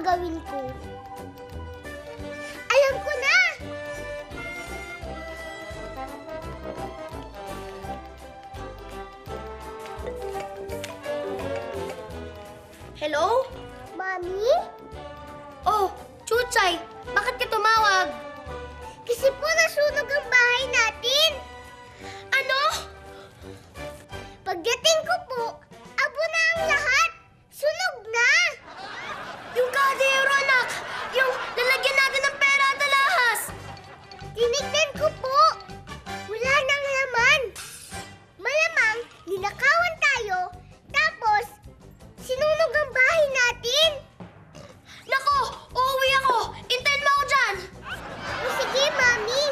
gagawin ko? Alam ko na! Hello? Mami? Oh, Chuchay, bakit ka tumawag? Kasi po nasunog ang bahay natin. Ano? Pagdating ko po, abo na ang lahat. Sunog na! Yung kaldero, anak! Yung lalagyan natin ng pera at alahas! Tinignan ko po. Wala nang laman. Malamang ninakawan tayo, tapos sinunog ang bahay natin. Nako! Uuwi ako! Intayin mo ako dyan! O sige, Mami.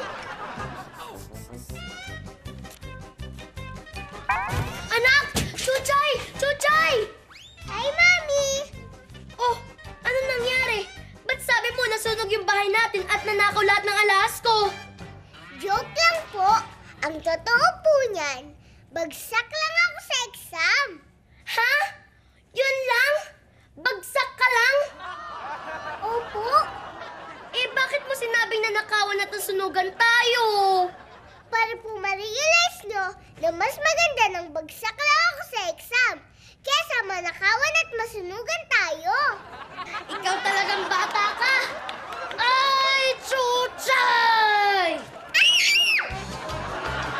Anak! Chuchay! Chuchay! Hi, Mami. Oh, ano nangyari? Ba't sabi mo nasunog yung bahay natin at nanakaw lahat ng alahas ko? Joke lang po. Ang totoo po niyan, bagsak lang ako sa exam. Ha? Yun lang? Bagsak ka lang? Opo. Eh, bakit mo sinabing nanakawan at nasunugan tayo? Para po ma-realize nyo na mas maganda ng bagsak lang ako sa exam kesa manakawan at masunugan tayo. Ikaw talagang bata ka! Ay, Chuchay!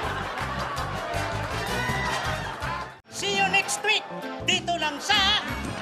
See you next week dito lang sa